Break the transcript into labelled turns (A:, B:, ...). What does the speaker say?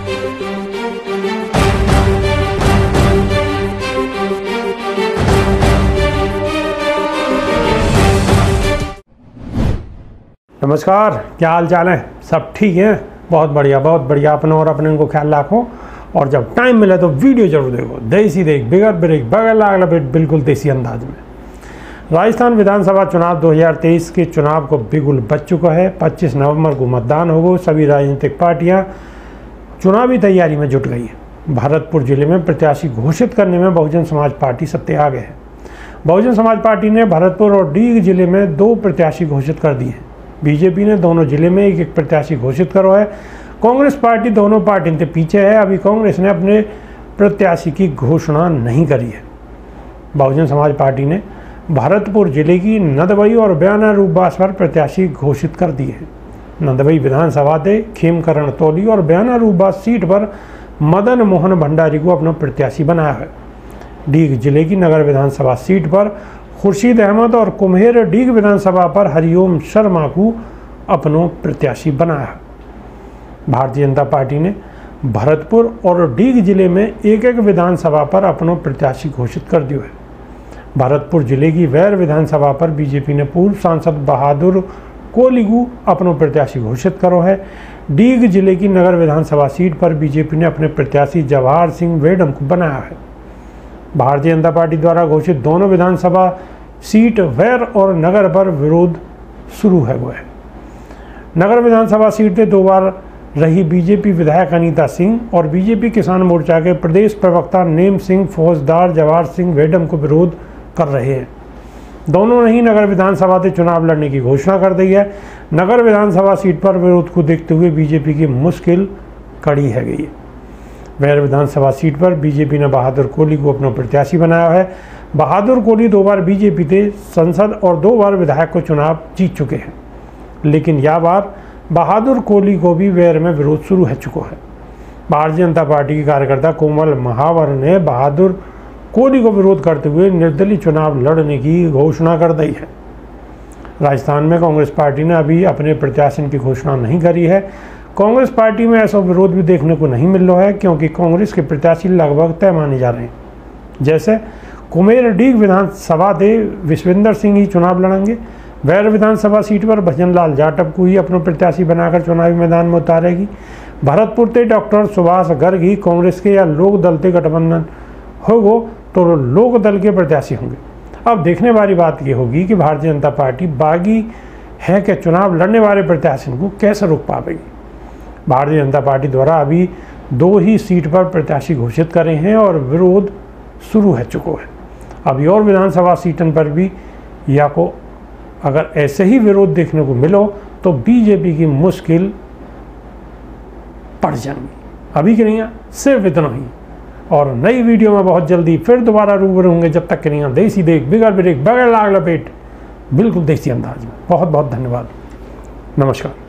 A: नमस्कार, क्या हाल चाल है? सब ठीक है? बहुत बढ़िया। अपना और अपने को ख्याल रखो और जब टाइम मिले तो वीडियो जरूर देखो। देसी देख बिगड़ ब्रेक बगल लागला बेट, बिल्कुल देसी अंदाज में। राजस्थान विधानसभा चुनाव 2023 के चुनाव को बिगुल बच चुका है। 25 नवंबर को मतदान होगा। सभी राजनीतिक पार्टियां चुनावी तैयारी में जुट गई है। भरतपुर जिले में प्रत्याशी घोषित करने में बहुजन समाज पार्टी सत्ते आ गए है। बहुजन समाज पार्टी ने भरतपुर और डीग जिले में 2 प्रत्याशी घोषित कर दिए हैं। बीजेपी ने दोनों जिले में एक प्रत्याशी घोषित करो है। कांग्रेस पार्टी दोनों पार्टियों से पीछे है। अभी कांग्रेस ने अपने प्रत्याशी की घोषणा नहीं करी है। बहुजन समाज पार्टी ने भरतपुर जिले की नंदवई और बयाना रूपबास पर प्रत्याशी घोषित कर दिए हैं। नंदवई विधानसभा से खेमकरण तौली और बयाना रूपबास सीट पर मदन मोहन भंडारी को अपना प्रत्याशी बनाया है। डीग जिले की नगर विधानसभा सीट पर खुर्शीद अहमद और कुम्हेर डीग विधानसभा पर हरिओम शर्मा को अपनों प्रत्याशी बनाया है। भारतीय जनता पार्टी ने भरतपुर और डीग जिले में एक विधानसभा पर अपनों प्रत्याशी घोषित कर दिया है। भरतपुर जिले की वैर विधानसभा पर बीजेपी ने पूर्व सांसद बहादुर कोहली को अपनों प्रत्याशी घोषित करो है। डीग जिले की नगर विधानसभा सीट पर बीजेपी ने अपने प्रत्याशी जवाहर सिंह वेडम को बनाया है। भारतीय जनता पार्टी द्वारा घोषित दोनों विधानसभा सीट वैर और नगर पर विरोध शुरू है। नगर विधानसभा सीट से 2 बार रही बीजेपी विधायक अनीता सिंह और बीजेपी किसान मोर्चा के प्रदेश प्रवक्ता नेम सिंह फौजदार जवाहर सिंह वेडम को विरोध कर रहे हैं। दोनों ने ही नगर विधानसभा से चुनाव लड़ने की घोषणा कर दी है। नगर विधानसभा सीट पर विरोध को देखते हुए बीजेपी की मुश्किल कड़ी है गई है। वैर विधानसभा सीट पर बीजेपी ने बहादुर कोहली को अपना प्रत्याशी बनाया है। बहादुर कोहली 2 बार बीजेपी से संसद और 2 बार विधायक को चुनाव जीत चुके हैं, लेकिन यह बार बहादुर कोहली को भी वैर में विरोध शुरू हो चुका है। भारतीय जनता पार्टी के कार्यकर्ता कोमल महावर ने बहादुर कोहली को विरोध करते हुए निर्दलीय चुनाव लड़ने की घोषणा कर दी है। राजस्थान में कांग्रेस पार्टी ने अभी अपने प्रत्याशी की घोषणा नहीं करी है। कांग्रेस पार्टी में ऐसा विरोध भी देखने को नहीं मिल रहा है, क्योंकि कांग्रेस के प्रत्याशी लगभग तय माने जा रहे हैं। जैसे कुम्हेर डीग विधानसभा से विश्वेंद्र सिंह ही चुनाव लड़ेंगे। वैर विधानसभा सीट पर भजनलाल जाटव को ही अपना प्रत्याशी बनाकर चुनावी मैदान में उतारेगी। भरतपुर से डॉक्टर सुभाष गर्ग ही कांग्रेस के या लोक दल से गठबंधन होगा तो लोक दल के प्रत्याशी होंगे। अब देखने वाली बात यह होगी कि भारतीय जनता पार्टी बागी है कि चुनाव लड़ने वाले प्रत्याशी को कैसे रोक पाएगी। भारतीय जनता पार्टी द्वारा अभी 2 ही सीट पर प्रत्याशी घोषित करे हैं और विरोध शुरू हो चुका है। अभी और विधानसभा सीटों पर भी या को अगर ऐसे ही विरोध देखने को मिलो तो बीजेपी की मुश्किल पड़ जाएगी। अभी के लिए सिर्फ इतना ही, और नई वीडियो में बहुत जल्दी फिर दोबारा रूबरू होंगे। जब तक के लिए देसी देख बिगड़ ब्रेक बगैर लाग लपेट, बिल्कुल देसी अंदाज में। बहुत बहुत धन्यवाद। नमस्कार।